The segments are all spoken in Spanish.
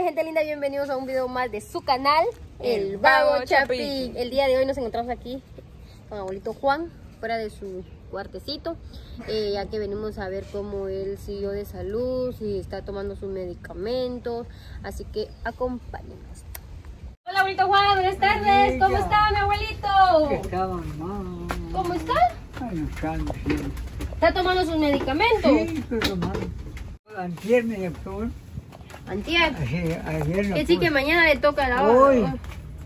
gente linda, bienvenidos a un video más de su canal, El Vago Chapín. El día de hoy nos encontramos aquí con abuelito Juan, fuera de su cuartecito, ya que venimos a ver cómo él siguió de salud, si está tomando sus medicamentos, así que acompáñenos. Hola abuelito Juan, buenas tardes, sí, ¿cómo está mi abuelito? Estaba mal. ¿Cómo está? Ay, cáncer. ¿Está tomando sus medicamentos? Sí, estoy tomando. Antier me inyectó. Antier. Sí, ayer no. Que sí, que mañana le toca la Hoy. hora.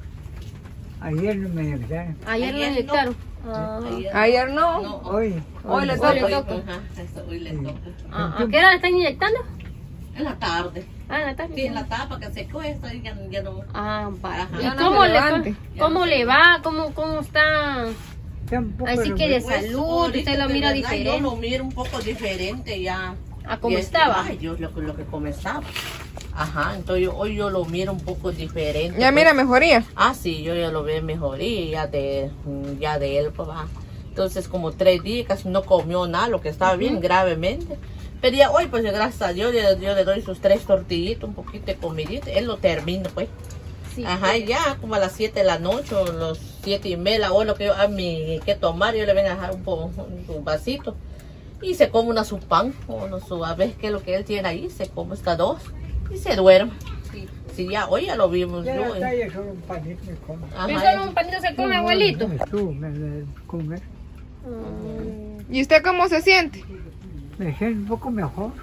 Ayer no me inyectaron. Ayer lo inyectaron. Ayer no. Hoy le toca. Hoy le toca. ¿A qué hora le están inyectando? En la tarde. En la tarde. Sí, en la tarde para que se cuesta y ya no. Para. Ajá. ¿Y Ya no cómo se le levante. cómo le va? ¿Cómo está? tampoco. Así que de Pues, salud, ahorita, usted lo de mira verdad, diferente. Yo lo miro un poco diferente ya. ¿A cómo Y estaba? Ay, Dios, lo que como estaba. Ajá, entonces hoy yo lo miro un poco diferente. Ya mira mejoría. Ah, sí, yo ya lo veo mejoría ya de él, pues va. Entonces como 3 días casi no comió nada, lo que estaba bien gravemente. Pero ya hoy, pues gracias a Dios, yo le doy sus 3 tortillitas, un poquito de comidita, él lo termina, pues. Sí, Ajá, y ya como a las 7 de la noche o los 7:30, o lo que yo a mí que tomar, yo le vengo a dejar un vasito. Y se come una su pan, a ver qué es lo que él tiene ahí, se come hasta 2 y se duerme. Sí, ya, hoy ya lo vimos. Ya yo, en la calle solo un panito me come. ¿Y ajá, solo un panito se come, abuelito? Tú me comes. ¿Y usted cómo se siente? Me siento un poco mejor.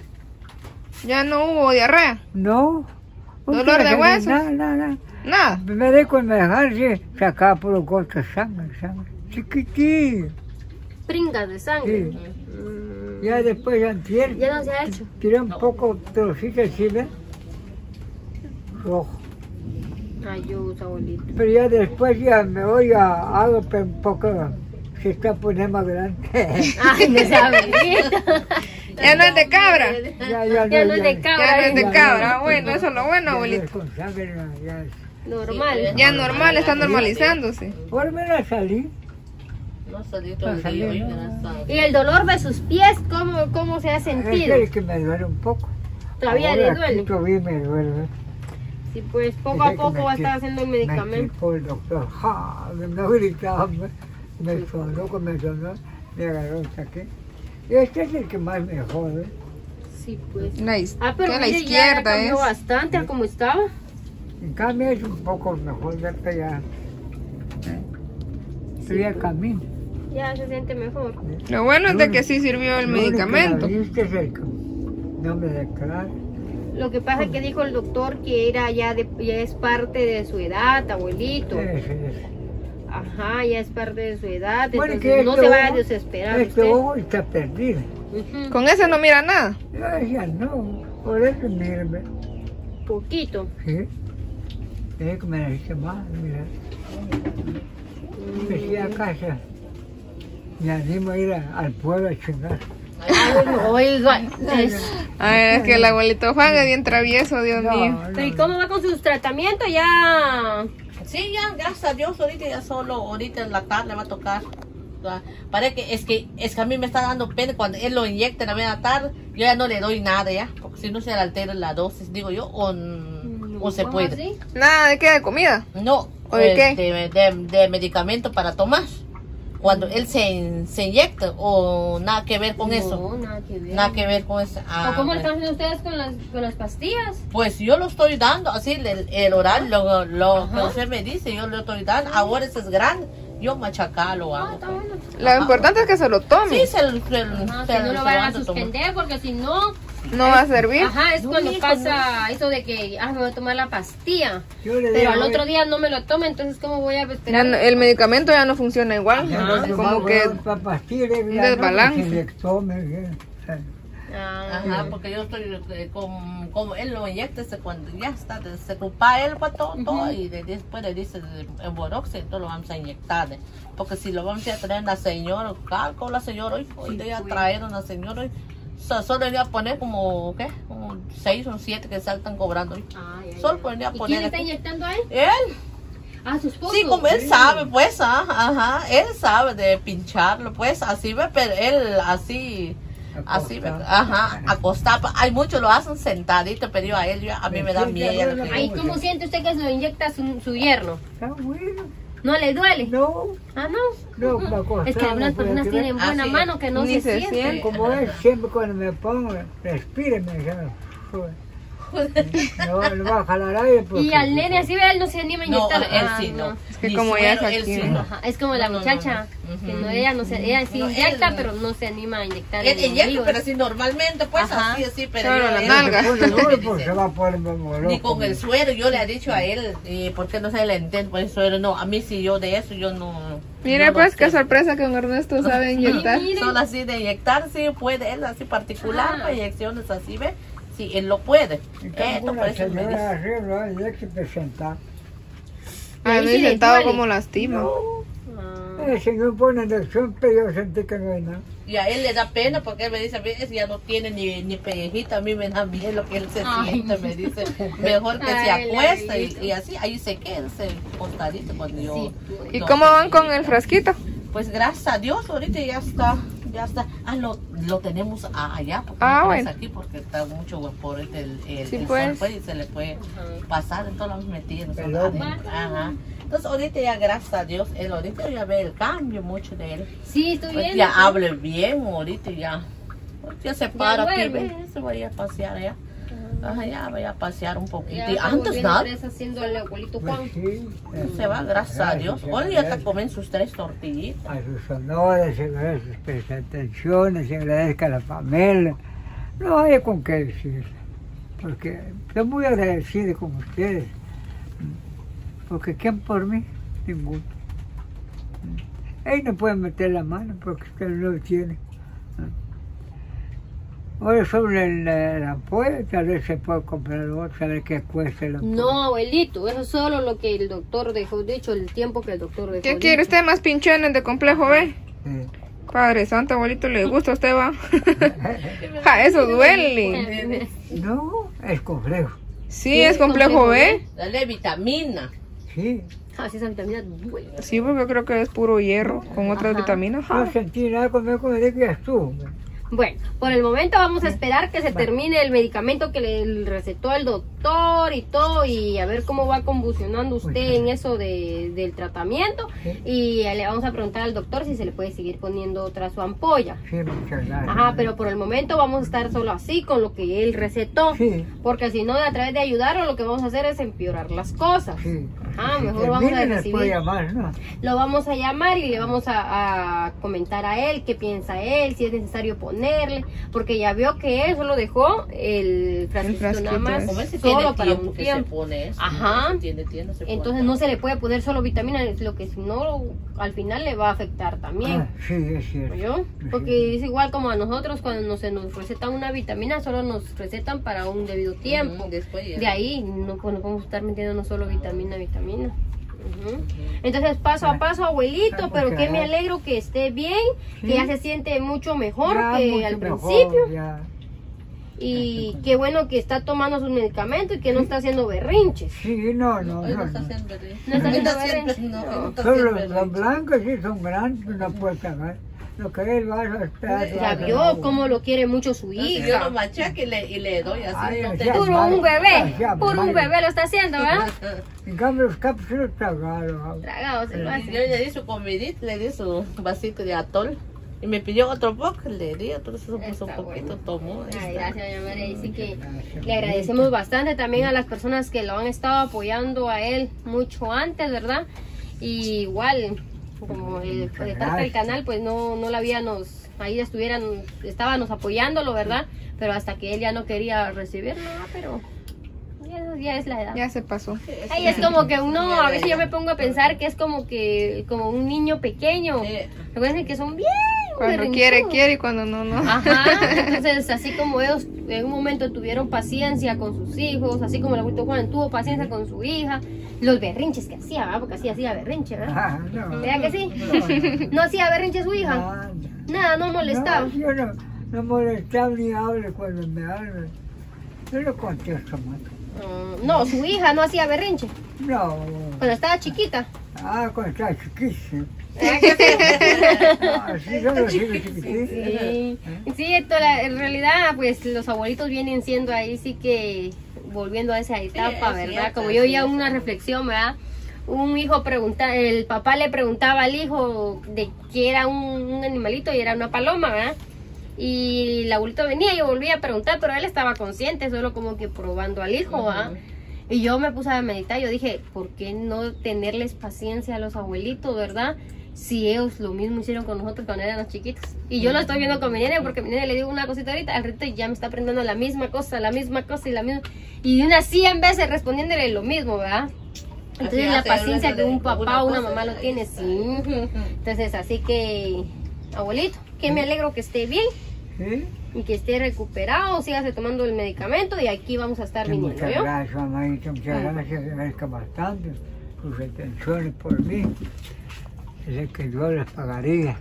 Ya no hubo diarrea. No. ¿Dolor de huesos? Nada. Nada. Me di con dejar, sí, sacaba por los gotas sangre. Chiquitín. Pringas de sangre. Sí. Ya después, antier, Ya no se ha hecho. tiré un poco trocito así, ¿ves? Rojo. Ayuda, abuelito. Pero ya después ya me voy a algo, pero un poco se está poniendo más grande. Ay, no sabe, abuelito. Ya no es de cabra. Ya no es de cabra. Ya no es de ya, cabra. ya, Bueno, eso es lo bueno, abuelito. Con sangre, ya. Normal. Ya normal, está normalizándose. Volver a salir. no salí todo el día hoy, gracias a Dios. ¿Y el dolor de sus pies, cómo se ha Es sentido? el que me duele un poco. ¿Todavía Ahora le aquí duele? todavía me duele. Sí, pues poco Es a el que poco me va a qui- estar haciendo el Me medicamento. quitó el doctor. ¡Ja! Me gritaba, me sonó, me agarró hasta aquí. Y este es el que más me jode. Sí, pues. Que Pero a la mire, ya izquierda cambió es. bastante a como estaba. En cambio es un poco mejor, ya que ya. Estoy al camino. Ya se siente mejor. Lo bueno es de que sí sirvió el Lo único que medicamento. la vista es el que no me declara. Lo que pasa es que dijo el doctor que era ya es parte de su edad, abuelito. Ajá, ya es parte de su edad, Bueno, entonces que no este se vaya a ojo- desesperar Este usted. ojo está perdido. Ujú, Con ese no mira nada. Ya no, por eso mírame. poquito. Sí. Es que me la hice mal, mira. Me fui a casa. Me animo a ir al pueblo a chingar. Oiga, Ay, es que el abuelito Juan es bien travieso, Dios mío. pero ¿y cómo va con sus tratamientos? Ya. Sí, ya, gracias a Dios, ahorita ya solo, ahorita en la tarde va a tocar. Parece que es que a mí me está dando pena cuando él lo inyecta en la media tarde, yo ya no le doy nada ya, porque si no se le altera la dosis, digo yo, o se ¿Cómo puede. así? Nada de qué, de comida. No, ¿O de qué? de medicamento para tomar. Cuando él se inyecta, o nada que ver con eso. No, nada que ver. Nada que ver con eso. ¿O cómo le bueno. están haciendo ustedes con las pastillas? Pues yo lo estoy dando, así el oral, lo que Ajá. usted me dice, yo lo estoy dando. Ahora ese es grande, yo machacar lo hago. Está bueno. Lo importante es que se lo tome. Sí, Ajá, que no lo vayan a suspender porque si no, No va a servir. ajá, es No, cuando hijo, pasa eso de que me voy a tomar la pastilla, Yo le pero digo, al otro día no me lo tomo, entonces ¿cómo voy a Ya esperar? no- el medicamento ya no funciona igual. Ajá. Como que un desbalance. Ajá, porque yo estoy como él lo inyecta, cuando ya está, se ocupa él para todo y después le dice el Borox, entonces lo vamos a inyectar. Porque si lo vamos a traer a la señora, calco la señora hoy voy a traer a una señora hoy. Solo le voy a poner como 6 o 7 que se están cobrando hoy. Solo le voy a ¿Y poner. quién está aquí. inyectando a él? Él. Ah, su esposo. Sí, como él sabe, pues, ajá, él sabe de pincharlo, pues, así ve, pero él así, Así, ajá, acostado. Hay muchos lo hacen sentadito, pero a él, a mí me da miedo. Ay, ¿cómo siente usted que se lo inyecta su yerno? Está bueno. ¿No le duele? No, Ah, no. no, me acostaba. Es que algunas personas tienen buena Así, mano que no ni se se siente. siente. Como él, siempre cuando me pongo, respire, me dice, no va a jalar aire. Porque, Y al nene así, ve, él no se anima a No, inyectar. él Ah, sí no. Es que Ni como ella es suero, él aquí, sí ¿no? no. Ajá, es como la No, no, muchacha, no. que no, ella sí No, inyecta, él- pero no se anima a inyectar. Él el inyecta, ombligo, pero ¿no? así normalmente, pues Ajá. así, pero Solo yo- la él- nalga. pone no me duro dice. porque se va a poner como loco. Ni con el suero, yo le he dicho a él, ¿por qué no se le intenta con el suero? No, a mí sí, yo de eso, yo no. Mire no pues lo qué sé. sorpresa que don Ernesto sabe inyectar. Mire. Solo así de inyectar, sí puede él, así particular, Ah. para inyecciones así, ¿ve? Sí, él lo puede. En cambio, Esto por una eso me señora dice. arriba, y hay que presentar. Ay, Ahí no sí he le sentado duele. como lastima. Ah. El señor pone inyección, pero yo sentí que no hay nada. Y a él le da pena porque él me dice, "Ves, ya no tiene ni pellejita, a mí me da miedo lo que él se Ay. siente", me dice, mejor que se Ay, acuesta Laurita. y así, ahí se queda, se acostadito cuando yo... Sí, pues. ¿Y no, cómo van con el frasquito? Pues gracias a Dios, ahorita ya está. Ah, lo tenemos allá, porque Ah, no bueno. tenemos aquí porque está mucho por el Sí, el pues. sol, pues, y se le puede Ajá. pasar, entonces lo hemos metido. Pelón. Ajá. Entonces ahorita ya gracias a Dios, él ahorita ya ve el cambio mucho de él. Sí, estoy Pues viendo. ya hable bien ahorita ya. Ya se para aquí, duerme. ve, se vaya a pasear allá. Ajá, ya vaya a pasear un poquito. Ya Y está antes volviendo nada, otra vez haciendo el abuelito Juan. Pues sí. se va, gracias a Dios. Hoy ya te comen sus 3 tortillitas. A sus honores, se agradece sus presentaciones, se agradezca a la familia. No hay con qué decir, porque estoy muy agradecido con ustedes, porque ¿quién por mí? Ninguno. Ellos no pueden meter la mano porque ustedes no lo tienen. Ahora sobre el apoyo, tal vez se puede comprar otro, saber qué cuesta el apoyo. No, abuelito, eso es solo lo que el doctor dejó dicho, el tiempo que el doctor dejó ¿Qué dicho. quiere usted más pinchones de complejo, ve? Sí. Padre santo, abuelito, ¿le gusta a usted, va? Ja, eso duele. No, es complejo. Sí, es complejo, ¿ve? Dale vitamina. Sí, Ah, sí, esa vitamina duele. Sí, porque creo que es puro hierro con otras Ajá. vitaminas. no Ja. sentí nada conmigo, como de que ya estuvo. Bueno, por el momento vamos a esperar que se termine el medicamento que le recetó el doctor y todo, y a ver cómo va convulsionando usted en eso del tratamiento. Sí. Y le vamos a preguntar al doctor si se le puede seguir poniendo otra su ampolla. Sí, muchas gracias. Ajá, pero por el momento vamos a estar solo así con lo que él recetó. Sí, Porque si no, a través de ayudarlo, lo que vamos a hacer es empeorar las cosas. sí. Ajá, Si mejor vamos a termina, les puedo recibir. llamar, ¿no? Lo vamos a llamar y le vamos a comentar a él qué piensa él, si es necesario ponerle, porque ya vio que él solo dejó el frasquito frasquito nada más, Como él sí tiene solo para tiempo un que se tiempo. pone eso. Ajá. Tiene, se pone. Entonces no se le puede poner solo vitamina, lo que si no, al final le va a afectar también. Ah, sí, es cierto. ¿Oyó? Porque es igual como a nosotros cuando se nos recetan una vitamina, solo nos recetan para un debido tiempo. Después ya. De ahí no, pues, no podemos estar metiendo solo vitamina. Ujú. Entonces paso a paso, abuelito, pero que me alegro que esté bien, que Sí. ya se siente mucho mejor Ya, que mucho al mejor, principio, ya. y qué bueno que está tomando sus medicamentos y que no está haciendo berrinches. Sí, no, no, Él no no. está no. haciendo No está haciendo haciendo- berrinche. no, él no está Solo haciendo los berrinche. blancos sí son grandes, no puede cagar. Lo que él va a esperar. Ya vio cómo lo quiere mucho su Entonces, yo lo hija. machaco y le doy así. Ay, no o te- sea, Puro un bebé, puro un bebé lo está haciendo, ¿verdad? En cambio, los cápsulas tragados. Tragado se lo Y hace. yo le di su comidita, le di su vasito de atol. Y me pidió otro poco, le di, entonces se puso un Está poquito, tomó. ahí Ay, está. gracias, doña María. Dice que le agradecemos bastante también a las personas que lo han estado apoyando a él mucho antes, ¿verdad? Y igual, como el de parte del canal, pues no la habíamos, ahí estábamos apoyándolo, ¿verdad? Pero hasta que él ya no quería recibir nada, pero ya es la edad. Ya se pasó. Ay, es como que uno, a veces yo me pongo a pensar que es como un niño pequeño. Sí. Recuerden que son bien Cuando berrinchudos. quiere y cuando no, no. Ajá, entonces así como ellos en un momento tuvieron paciencia con sus hijos, así como el abuelito Juan tuvo paciencia con su hija, los berrinches que hacía, ¿verdad? Porque así hacía berrinche, ¿verdad? Ah, no. ¿Verdad que sí? No hacía berrinche su hija, nada, no molestaba. No, yo no molestaba ni hable cuando me hablan. Yo no contesto más. No, su hija no hacía berrinche, No. cuando estaba chiquita. Ah, cuando estaba chiquísimo. Ah, Así son los hijos chiquititos. Sí, en realidad, pues los abuelitos vienen siendo ahí, sí que volviendo a esa etapa, es ¿verdad? cierto, Como yo sí, oía es una cierto. reflexión, ¿verdad? Un hijo el papá le preguntaba al hijo de que era un animalito y era una paloma, ¿verdad? Y el abuelito venía y yo volvía a preguntar, pero él estaba consciente, solo como que probando al hijo, ¿verdad? Y yo me puse a meditar, yo dije, ¿por qué no tenerles paciencia a los abuelitos, verdad? Si ellos lo mismo hicieron con nosotros cuando éramos chiquitos. Y yo lo estoy viendo con mi nene, porque mi nene le digo una cosita ahorita, al rato ya me está aprendiendo la misma cosa y la misma. Y una 100 veces respondiéndole lo mismo, ¿verdad? Entonces Así la hace paciencia uno que de un papá una o una cosa, mamá lo ¿verdad? tiene, sí. Entonces así que, abuelito, que me alegro que esté bien ¿Sí? y que esté recuperado, sígase tomando el medicamento y aquí vamos a estar Sí, viniendo, muchas ¿yo? gracias, mamadita, muchas gracias, agradezco bastante sus atenciones por mí. Sé que Dios les pagaría.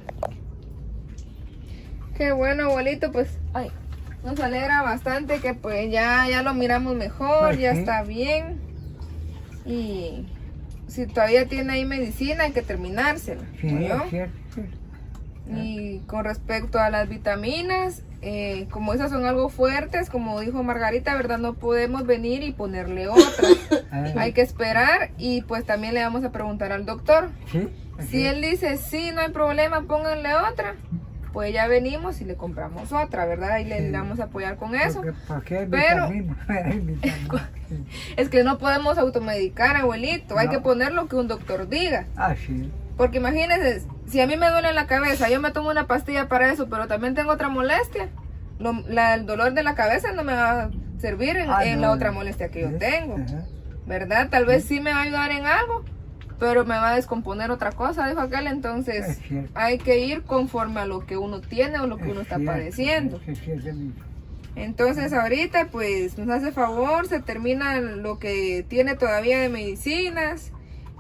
Qué bueno, abuelito, pues ay, nos alegra bastante que pues ya lo miramos mejor, Pues ya sí. está bien. Y si todavía tiene ahí medicina, hay que terminársela. Sí, ¿oyó? es cierto, sí. Y con respecto a las vitaminas, como esas son algo fuertes, como dijo Margarita, ¿verdad? No podemos venir y ponerle otras. Hay que esperar y pues también le vamos a preguntar al doctor. ¿Sí? Si él dice, sí, no hay problema, pónganle otra, pues ya venimos y le compramos otra, ¿verdad? Ahí le Sí. vamos a apoyar con eso. Porque, ¿para qué hay Pero- vitaminas? Hay vitaminas, sí. Es que no podemos automedicar, abuelito. Hay No. que poner lo que un doctor diga. Ah, sí. Porque imagínense, si a mí me duele la cabeza, yo me tomo una pastilla para eso, pero también tengo otra molestia. El dolor de la cabeza no me va a servir en Ah, la no, otra no. molestia que yo Sí, tengo, ajá. ¿verdad? Tal vez sí me va a ayudar en algo, pero me va a descomponer otra cosa, dijo aquel. Es Entonces cierto. hay que ir conforme a lo que uno tiene o lo que uno está padeciendo. Es cierto, mismo. Entonces ahorita pues nos hace favor, se termina lo que tiene todavía de medicinas,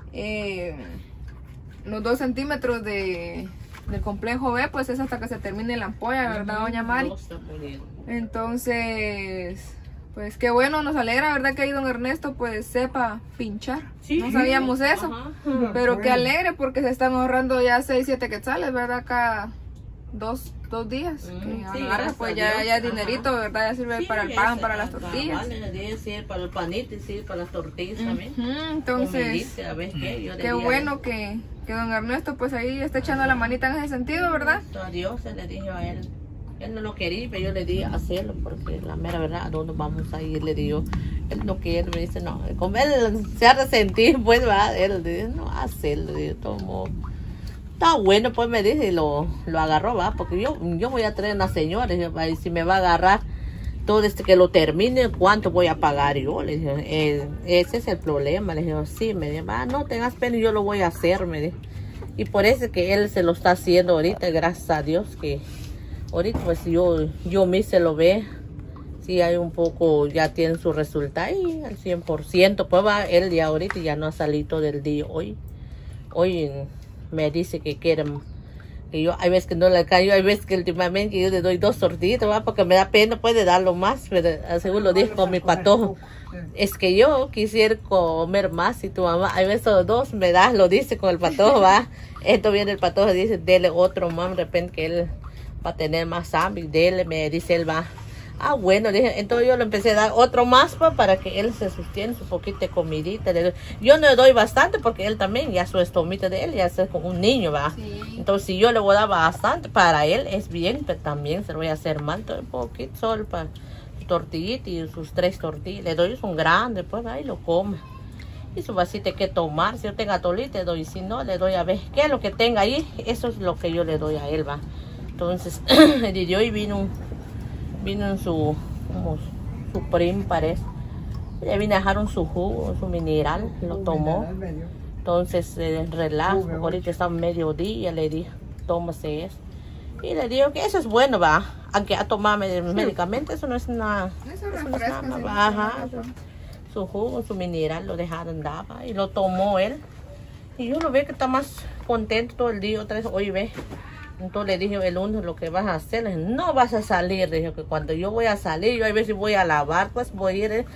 los 2 centímetros del complejo B, pues es hasta que se termine la ampolla, ¿verdad, doña Mari? No, está muy bien. Entonces, pues qué bueno, nos alegra, ¿verdad? Que ahí don Ernesto pues sepa pinchar. Sí. No sabíamos eso, Ajá. pero qué Bueno. alegre porque se están ahorrando ya 6, 7 quetzales, ¿verdad? Cada dos días. Que Sí, agarra, gracias pues a ya Dios, es dinerito, ajá. ¿verdad? Ya sirve Sí, para el ya pan, se para las acaba, tortillas. vale, sí, para el panito y sí, para las tortillas también. Ujú, Como me entonces, dice, a ver qué, yo le qué dije, bueno que don Ernesto pues ahí está echando la manita en ese sentido, ¿verdad? a Dios se le dije a él. Él no lo quería, pero yo le dije hacerlo porque la mera verdad, ¿a dónde vamos a ir? Le digo, él no quiere, me dice, no, como él se ha resentido, pues va, él le dice, no, hacerlo, le digo, tomo. Está bueno, pues me dice, y lo agarró, va, porque yo voy a traer una señora, y va, y si me va a agarrar todo que lo termine, ¿cuánto voy a pagar yo? Le dije, ese es el problema, le dije, sí, me dijo, no tengas pena, yo lo voy a hacer, me dijo. Y por eso es que él se lo está haciendo ahorita, gracias a Dios, que ahorita pues yo me se lo ve, sí hay un poco, ya tiene su resultado y al 100%, pues va, él ya ahorita ya no ha salido del día hoy me dice que quieren, que yo hay veces que no le caigo, hay veces que últimamente yo le doy 2 tortillitas, ¿va? Porque me da pena, puede darlo más, pero según lo dijo con mi patojo, es que yo quisiera comer más y tu mamá, hay veces 2 me das, lo dice con el patojo, va, esto viene el patojo, dice, dele otro más, de repente que él va a tener más hambre, dele, me dice él va. Ah, bueno, dije, entonces yo le empecé a dar otro más para que él se sostiene su poquito de comidita. Yo no le doy bastante porque él también, ya su estomita de él, ya es como un niño, va. Sí. Entonces, si yo le voy a dar bastante, para él es bien, pero también se lo voy a hacer mal, un poquito solo para su tortillita y sus 3 tortillas. Le doy un grande, pues ahí lo come. Y su vasito hay que tomar, si yo tengo atolite, le doy, si no, le doy a ver qué es lo que tenga ahí, eso es lo que yo le doy a él, va. Entonces, el día de hoy vino en su primo, parece. Le vino a dejar su jugo, su mineral, lo tomó. Entonces, relajo, ahorita está mediodía, le dije, tómase eso. Y le digo que eso es bueno, va. Aunque a tomar medicamentos, eso no es nada. Eso Eso no es refresca, nada, sí, va, ajá. refresca. Su jugo, su mineral, lo dejaron daba y lo tomó él. Y yo lo veo que está más contento todo el día, otra vez, oye, ve. Entonces le dije el lunes lo que vas a hacer, le dije, no vas a salir, le dije que cuando yo voy a salir, yo a veces voy a lavar, pues voy a ir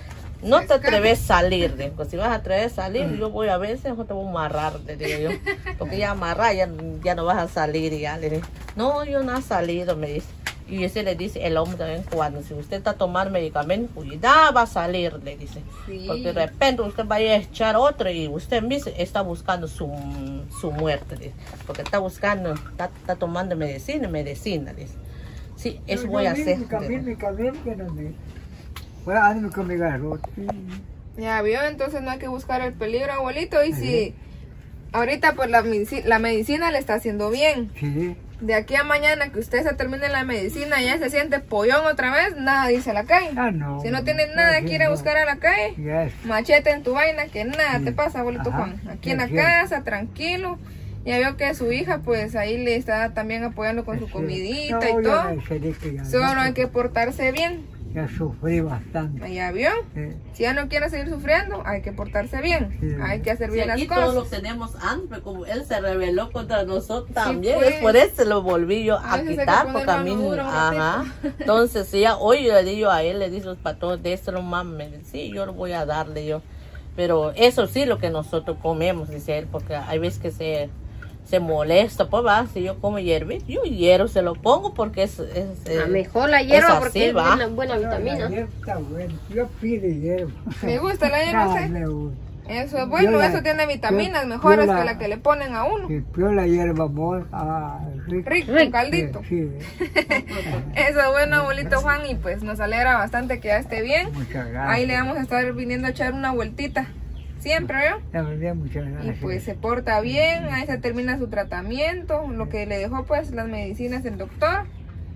no te atreves a salir, digo, si vas a atrever a salir, yo voy a veces, yo te voy a amarrar, te digo yo, porque ya amarrar, ya no vas a salir, ya le digo, no, yo no he salido, me dice, y ese le dice el hombre también, cuando si usted está tomando medicamento, cuidado, va a salir, le dice, Sí. porque de repente usted va a echar otro y usted mismo está buscando su muerte, dice, porque está buscando, está tomando medicina, dice, sí, eso voy a hacer. Mi camino que no me... Bueno, ando con mi garrote. Ya vio, entonces no hay que buscar el peligro, abuelito. Y si ahorita pues la medicina le está haciendo bien. Sí. De aquí a mañana que usted se termine la medicina y ya se siente pollón otra vez, nada dice a la calle. Ah, no. Si no tiene nada que ir a buscar a la calle, Yes. machete en tu vaina, que nada te pasa, abuelito Ajá, Juan. Aquí en la sí. casa, tranquilo. Ya vio que su hija pues ahí le está también apoyando con su Sí. comidita No, y yo todo. no sé de que ya Solo no, hay que portarse bien. Ya sufrí bastante. Ya vio. Sí. Si ya no quiere seguir sufriendo, hay que portarse bien. Sí. Hay que hacer Sí, bien aquí las todos cosas. los tenemos hambre, como él se rebeló contra nosotros también, pues. es por eso lo volví yo A a veces hay que quitar, poner porque a mano mí, dura un ajá, entonces si ya hoy le digo a él, le dice los patrones de esto, mamá, me dice, sí, yo lo voy a darle yo, pero eso sí lo que nosotros comemos, dice él, porque hay veces que se molesta, pues va, si yo como hierba, yo hierro se lo pongo porque es Mejor la hierba así, porque es va. buena vitamina. La hierba está buena. Yo pido hierba. ¿Me gusta la hierba a No, usted? me gusta. Eso es bueno, Yo la- eso tiene vitaminas yo mejores la- que la que le ponen a uno. Si yo la hierba mol, rico. Rico, Rico. caldito. Sí. Eso es bueno, abuelito Juan, y pues nos alegra bastante que ya esté bien. Muchas gracias. Ahí le vamos a estar viniendo a echar una vueltita. Siempre, ¿yo? La verdad, muchas Y gracias. pues se porta bien, ahí se termina su tratamiento, lo que le dejó pues las medicinas del doctor.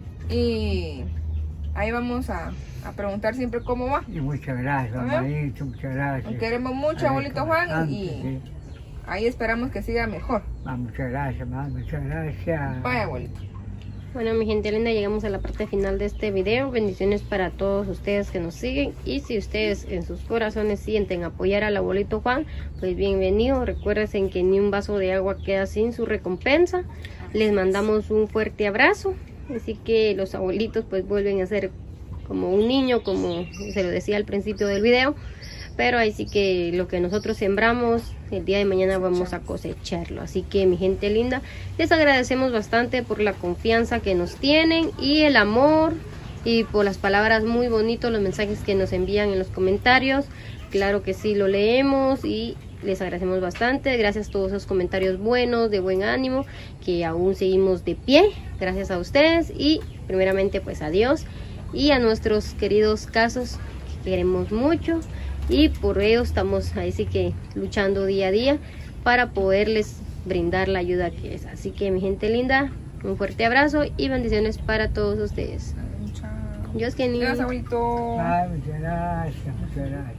Y ahí vamos a preguntar siempre cómo va. Y muchas gracias, A ver. hermanito, muchas gracias. Nos queremos mucho, Ay, abuelito Juan, bastante, y sí. ahí esperamos que siga mejor. Muchas gracias, mamá, muchas gracias. Vaya, abuelito. Bueno, mi gente linda, llegamos a la parte final de este video. Bendiciones para todos ustedes que nos siguen. Y si ustedes en sus corazones sienten apoyar al abuelito Juan, pues bienvenido. Recuerden que ni un vaso de agua queda sin su recompensa. Les mandamos un fuerte abrazo. Así que los abuelitos pues vuelven a ser como un niño, como se lo decía al principio del video. Pero ahí sí que lo que nosotros sembramos, el día de mañana vamos a cosecharlo. Así que mi gente linda, les agradecemos bastante por la confianza que nos tienen y el amor y por las palabras muy bonitos, los mensajes que nos envían en los comentarios. Claro que sí, lo leemos y les agradecemos bastante. Gracias a todos esos comentarios buenos, de buen ánimo, que aún seguimos de pie. Gracias a ustedes y primeramente pues a Dios y a nuestros queridos casos que queremos mucho. Y por ello estamos ahí sí que luchando día a día para poderles brindar la ayuda que es. Así que mi gente linda, un fuerte abrazo y bendiciones para todos ustedes. Chao. Dios que ni Gracias, abuelito. Muchas gracias, muchas gracias.